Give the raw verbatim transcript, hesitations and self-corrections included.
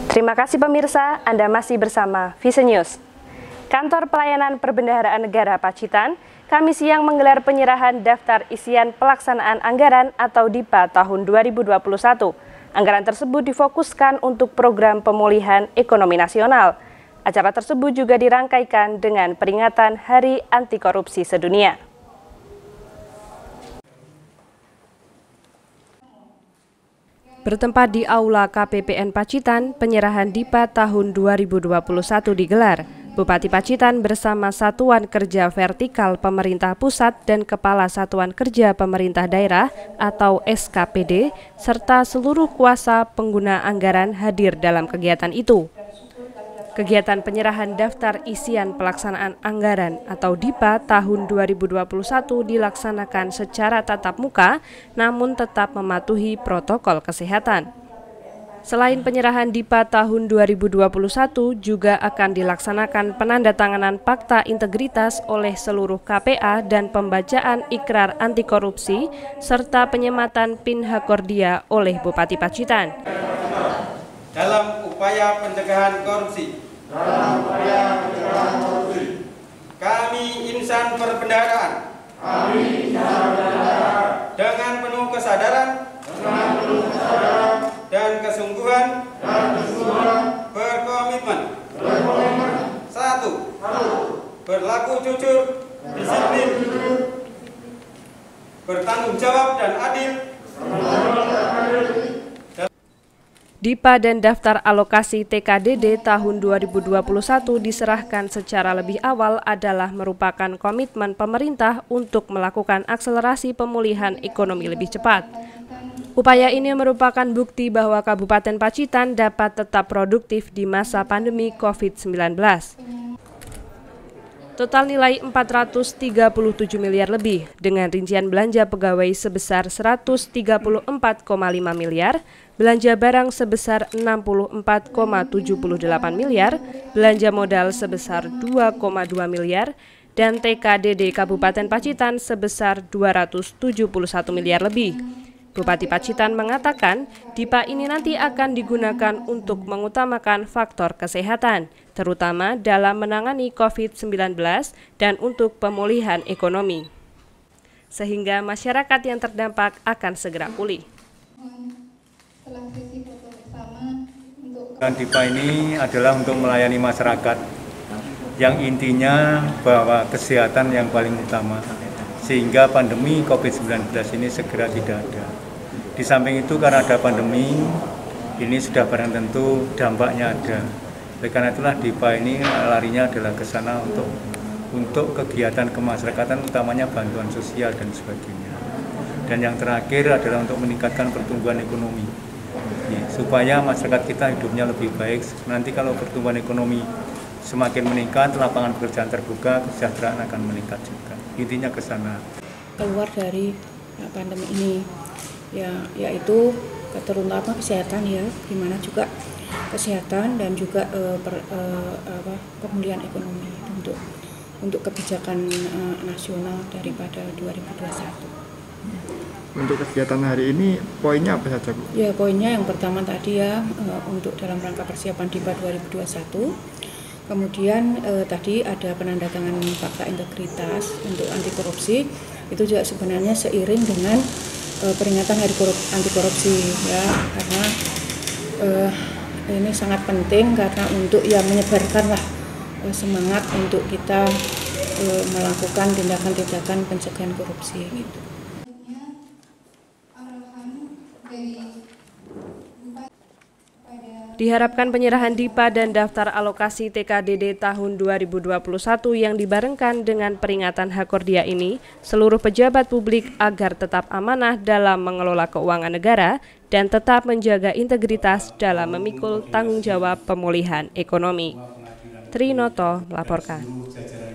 Terima kasih pemirsa, Anda masih bersama Vision News. Kantor Pelayanan Perbendaharaan Negara Pacitan, Kamis siang menggelar penyerahan daftar isian pelaksanaan anggaran atau D I P A tahun dua ribu dua puluh satu. Anggaran tersebut difokuskan untuk program pemulihan ekonomi nasional. Acara tersebut juga dirangkaikan dengan peringatan Hari Anti Korupsi Sedunia. Bertempat di Aula K P P N Pacitan, penyerahan D I P A tahun dua ribu dua puluh satu digelar. Bupati Pacitan bersama Satuan Kerja Vertikal Pemerintah Pusat dan Kepala Satuan Kerja Pemerintah Daerah atau S K P D, serta seluruh kuasa pengguna anggaran hadir dalam kegiatan itu. Kegiatan penyerahan daftar isian pelaksanaan anggaran atau D I P A tahun dua ribu dua puluh satu dilaksanakan secara tatap muka, namun tetap mematuhi protokol kesehatan. Selain penyerahan D I P A tahun dua ribu dua puluh satu, juga akan dilaksanakan penandatanganan fakta integritas oleh seluruh K P A dan pembacaan ikrar anti korupsi, serta penyematan P I N Hakordia oleh Bupati Pacitan. Dalam upaya pencegahan korupsi, dalam upaya pencegahan korupsi, kami insan perbendaharaan, kami insan perbendaharaan, dengan penuh kesadaran, dengan penuh kesadaran dan kesungguhan, dan kesungguhan, berkomitmen, berkomitmen, satu, satu, berlaku jujur, disiplin, bertanggung jawab dan adil. D I P A dan daftar alokasi T K D D tahun dua ribu dua puluh satu diserahkan secara lebih awal adalah merupakan komitmen pemerintah untuk melakukan akselerasi pemulihan ekonomi lebih cepat. Upaya ini merupakan bukti bahwa Kabupaten Pacitan dapat tetap produktif di masa pandemi COVID sembilan belas. Total nilai empat ratus tiga puluh tujuh miliar lebih, dengan rincian belanja pegawai sebesar seratus tiga puluh empat koma lima miliar, belanja barang sebesar enam puluh empat koma tujuh delapan miliar, belanja modal sebesar dua koma dua miliar, dan T K D D Kabupaten Pacitan sebesar dua ratus tujuh puluh satu miliar lebih. Bupati Pacitan mengatakan D I P A ini nanti akan digunakan untuk mengutamakan faktor kesehatan, terutama dalam menangani COVID sembilan belas dan untuk pemulihan ekonomi, sehingga masyarakat yang terdampak akan segera pulih. D I P A ini adalah untuk melayani masyarakat, yang intinya bahwa kesehatan yang paling utama, sehingga pandemi COVID sembilan belas ini segera tidak ada. Di samping itu, karena ada pandemi, ini sudah barang tentu dampaknya ada. Oleh karena itulah D I P A ini larinya adalah ke sana untuk untuk kegiatan kemasyarakatan, utamanya bantuan sosial dan sebagainya. Dan yang terakhir adalah untuk meningkatkan pertumbuhan ekonomi, ya, supaya masyarakat kita hidupnya lebih baik. Nanti kalau pertumbuhan ekonomi semakin meningkat, lapangan pekerjaan terbuka, kesejahteraan akan meningkat juga. Intinya ke sana. Keluar dari pandemi ini, ya, yaitu terutama kesehatan, ya, gimana juga kesehatan dan juga uh, per, uh, apa, pemulihan ekonomi untuk untuk kebijakan uh, nasional daripada dua ribu dua puluh satu. Untuk kegiatan hari ini poinnya apa saja, Bu? Ya, poinnya yang pertama tadi ya, uh, untuk dalam rangka persiapan D I P A dua ribu dua puluh satu. Kemudian eh, tadi ada penandatanganan fakta integritas untuk anti korupsi, itu juga sebenarnya seiring dengan eh, peringatan Hari Anti Korupsi, ya, karena eh, ini sangat penting karena untuk ya menyebarkanlah eh, semangat untuk kita eh, melakukan tindakan-tindakan pencegahan korupsi gitu. Diharapkan penyerahan D I P A dan daftar alokasi T K D D tahun dua ribu dua puluh satu yang dibarengkan dengan peringatan Hakordia ini, seluruh pejabat publik agar tetap amanah dalam mengelola keuangan negara dan tetap menjaga integritas dalam memikul tanggung jawab pemulihan ekonomi. Trinoto melaporkan.